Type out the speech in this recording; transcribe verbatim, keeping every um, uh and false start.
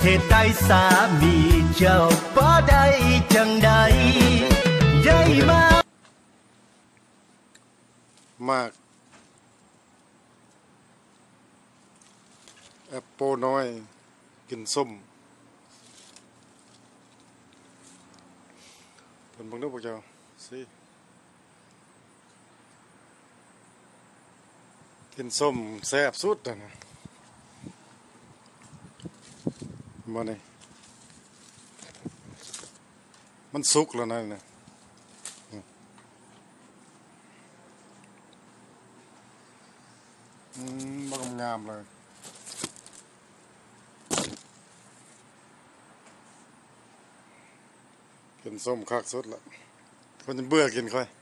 เหตุใดสามีเจ้าบ่ได้จังใดย้ายมามากแอปโปน้อยกินส้มเป็นบังเด้อพวกเจ้าสิกินส้มแซ่บสุดนะมาเนี่ยมันสุกแล้วนะเนี่ยอืมบังงามเลยกินส้มคักสุดละคนจะเบื่อกินค่อย